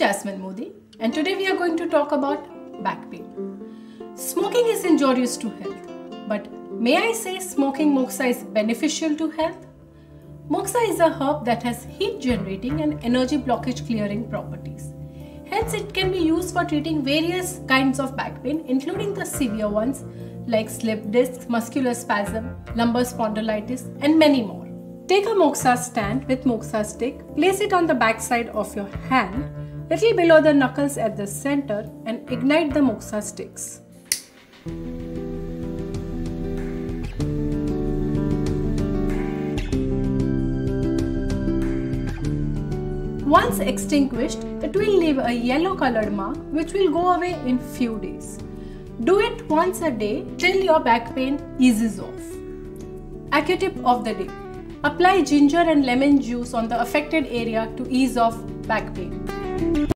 Jasmine Modi, and today we are going to talk about back pain. Smoking is injurious to health, but may I say smoking moxa is beneficial to health? Moxa is a herb that has heat generating and energy blockage clearing properties. Hence, it can be used for treating various kinds of back pain, including the severe ones like slip disc, muscular spasm, lumbar spondylitis, and many more. Take a moxa stand with moxa stick, place it on the back side of your hand, little below the knuckles at the center, and ignite the moxa sticks. Once extinguished, it will leave a yellow colored mark which will go away in few days. Do it once a day till your back pain eases off. Accutip of the day. Apply ginger and lemon juice on the affected area to ease off back pain.